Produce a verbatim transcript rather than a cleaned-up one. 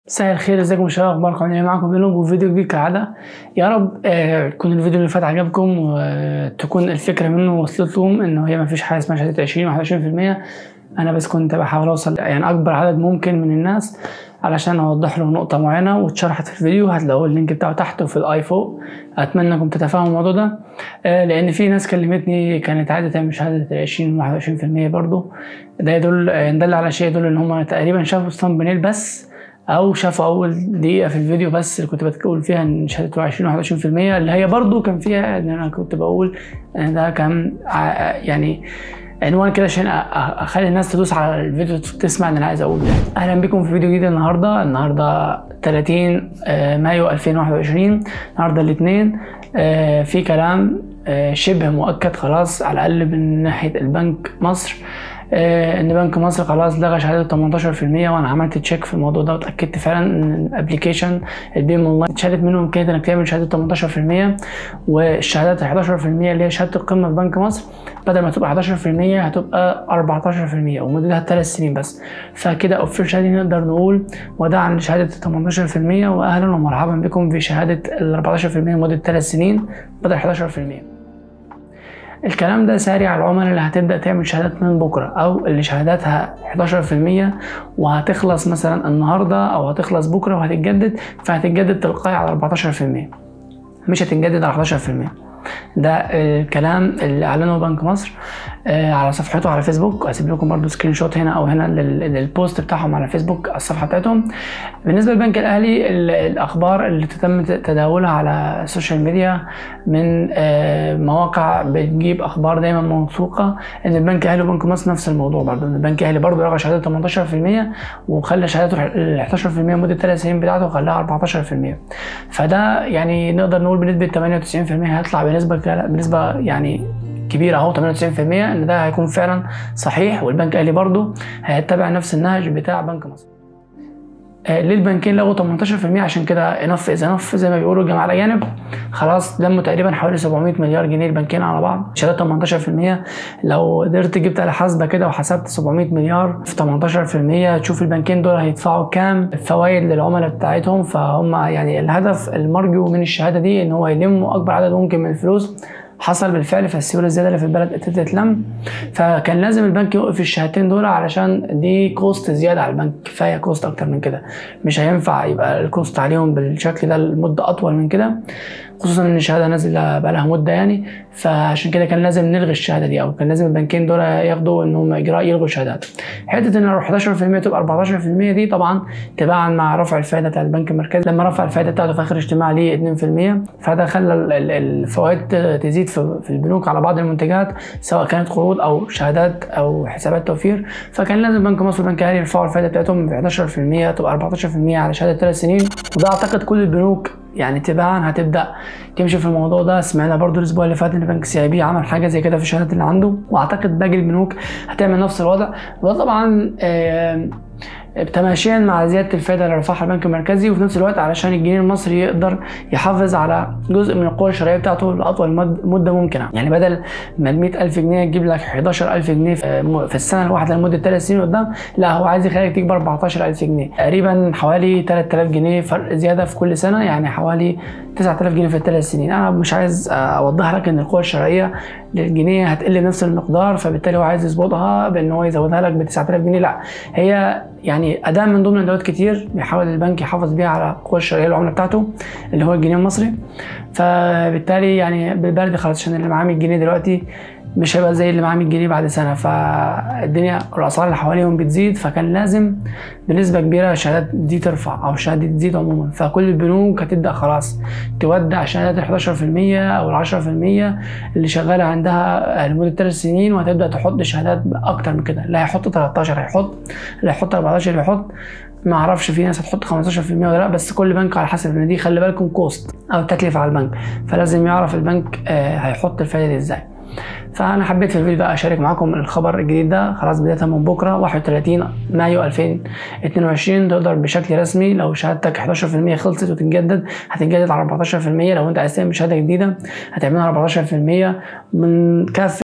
مساء الخير، ازيكم يا شباب؟ اخباركم عاملين ايه؟ معاكم بيلونج وفيديو جديد كالعاده. يا رب آه يكون الفيديو اللي فات عجبكم وتكون الفكره منه وصلت لكم انه هي مفيش حاجه اسمها شهاده عشرين واحد وعشرين في المية. انا بس كنت بحاول اوصل يعني اكبر عدد ممكن من الناس علشان اوضح له نقطه معينه واتشرحت في الفيديو، هتلاقوا اللينك بتاعه تحت وفي الاي فوق. اتمنى انكم تتفاهموا الموضوع ده آه لان في ناس كلمتني كانت عايزه تعمل شهاده عشرين واحد وعشرين في المية برضه. ده يدل يدل على شيء، يدل ان هم تقريبا شافوا ستامبنيل بس او شافوا اول دقيقه في الفيديو بس اللي كنت بقول فيها ان شهاده عشرين واحد وعشرين في المية، اللي هي برضو كان فيها ان انا كنت بقول ان ده كان يعني عنوان كده عشان اخلي الناس تدوس على الفيديو تسمع اللي انا عايز اقوله. يعني اهلا بكم في فيديو جديد النهارده النهارده ثلاثين مايو ألفين وواحد وعشرين. النهارده الاثنين. في كلام شبه مؤكد خلاص على الاقل من ناحيه البنك مصر، آه ان بنك مصر خلاص لغى شهاده تمنتاشر في المية، وانا عملت تشيك في الموضوع ده واتاكدت فعلا ان الابلكيشن البيم اونلاين اتشالت منه امكانيه انك تعمل شهاده تمنتاشر في المية، والشهادات حداشر في المية اللي هي شهاده القمه في بنك مصر بدل ما تبقى حداشر في المية هتبقى اربعتاشر في المية ومدتها ثلاث سنين بس. فكده اوفيشالي نقدر نقول وداعا لشهاده تمنتاشر في المية واهلا ومرحبا بكم في شهاده ال اربعتاشر في المية لمده ثلاث سنين بدل حداشر في المية. الكلام ده ساري على العملاء اللي هتبدأ تعمل شهادات من بكرة او اللي شهاداتها حداشر في المية وهتخلص مثلا النهاردة او هتخلص بكرة وهتتجدد، فهتتجدد تلقائي على اربعتاشر في المية مش هتتجدد على حداشر في المية. ده الكلام اللي اعلنه بنك مصر على صفحته على فيسبوك. هسيب لكم برضو سكرين شوت هنا او هنا للبوست بتاعهم على فيسبوك على الصفحه بتاعتهم. بالنسبه للبنك الاهلي، الاخبار اللي تم تداولها على السوشيال ميديا من مواقع بتجيب اخبار دايما موثوقه ان البنك الاهلي وبنك مصر نفس الموضوع برضو، ان البنك الاهلي برضو لغى شهاده تمنتاشر في المية وخلى شهادته ال حداشر في المية مده ثلاث سنين بتاعته وخلاها اربعتاشر في المية. فده يعني نقدر نقول بنسبه ثمانية وتسعين في المية هيطلع بنسبه بنسبه يعني كبيره اهو ثمانية وتسعين في المية ان ده هيكون فعلا صحيح، والبنك الاهلي برضو هيتبع نفس النهج بتاع بنك مصر. آه ليه البنكين لغوا تمنتاشر في المية؟ عشان كده انف از انف زي ما بيقولوا الجماعه الاجانب. خلاص لموا تقريبا حوالي سبعمية مليار جنيه البنكين على بعض، شهاده تمنتاشر في المية. لو قدرت جبت على حاسبه كده وحسبت سبعمية مليار في تمنتاشر في المية تشوف البنكين دول هيدفعوا كام فوائد للعملاء بتاعتهم. فهم يعني الهدف المرجو من الشهاده دي ان هو يلموا اكبر عدد ممكن من الفلوس. حصل بالفعل، فالسيوله الزياده اللي في البلد ابتدت تتلم، فكان لازم البنك يوقف الشهادتين دول علشان دي كوست زياده على البنك. كفايه كوست اكتر من كده، مش هينفع يبقى الكوست عليهم بالشكل ده لمده اطول من كده، خصوصا ان الشهاده نازله بقى لها مده يعني. فعشان كده كان لازم نلغي الشهاده دي، او كان لازم البنكين دول ياخدوا ان هم اجراء يلغوا شهادات. حته ان حداشر في المية تبقى اربعتاشر في المية دي طبعا تباعا مع رفع الفائده بتاع البنك المركزي، لما رفع الفائده بتاعته في اخر اجتماع ليه اتنين في المية، فده خلى الفوائد تزيد في البنوك على بعض المنتجات سواء كانت قروض او شهادات او حسابات توفير. فكان لازم بنك مصر والبنك الاهلي يرفعوا الفائده بتاعتهم من حداشر في المية تبقى اربعتاشر في المية على شهاده ثلاث سنين، وده اعتقد كل البنوك يعني تباعا هتبدا تمشي في الموضوع ده. سمعنا برضو الاسبوع اللي فات ان بنك سي اي بي عمل حاجه زي كده في الشهادات اللي عنده، واعتقد باقي البنوك هتعمل نفس الوضع. وده طبعا آه تماشيا مع زياده الفائده اللي رفعها البنك المركزي، وفي نفس الوقت علشان الجنيه المصري يقدر يحافظ على جزء من القوه الشرائيه بتاعته لاطول مده ممكنه. يعني بدل ما ال مية ألف جنيه تجيب لك حداشر ألف جنيه في السنه الواحده لمده ثلاث سنين قدام، لا هو عايز يخليك تجيب اربعتاشر ألف جنيه، تقريبا حوالي تلات آلاف جنيه فرق زياده في كل سنه، يعني حوالي تسعة آلاف جنيه في الثلاث سنين. انا مش عايز اوضح لك ان القوه الشرائيه للجنيه هتقل بنفس المقدار، فبالتالي هو عايز يظبطها بان هو يزودها لك ب تسعة آلاف جنيه. لا، هي يعني اداه من ضمن ادوات كتير بيحاول البنك يحافظ بيها على القوه الشرائيه للعمله بتاعته اللي هو الجنيه المصري. فبالتالي يعني بالبلدي خلاص، عشان اللي معاه مية جنيه دلوقتي مش هيبقى زي اللي معاه مية جنيه بعد سنه، فالدنيا الاسعار اللي حواليهم بتزيد، فكان لازم بنسبه كبيره الشهادات دي ترفع او الشهادات دي تزيد عموما. فكل البنوك هتبدا خلاص تودع شهادات ال حداشر في المية او ال عشرة في المية اللي شغاله عندها لمده ثلاث سنين، وهتبدا تحط شهادات اكتر من كده. لا هيحط تلتاشر هيحط، لا هيحط اربعتاشر هيحط، ما اعرفش في ناس هتحط خمستاشر في المية ولا لا، بس كل بنك على حسب، ان دي خلي بالكم كوست او تكلفه على البنك، فلازم يعرف البنك هيحط الفائده دي ازاي. فانا حبيت في الفيديو ده اشارك معاكم الخبر الجديد ده. خلاص بدايه من بكره واحد وثلاثين مايو ألفين واتنين وعشرين تقدر بشكل رسمي لو شهادتك حداشر في المية خلصت وتتجدد هتتجدد على اربعتاشر في المية. لو انت عايز تعمل شهاده جديده هتعملها اربعتاشر في المية من كافه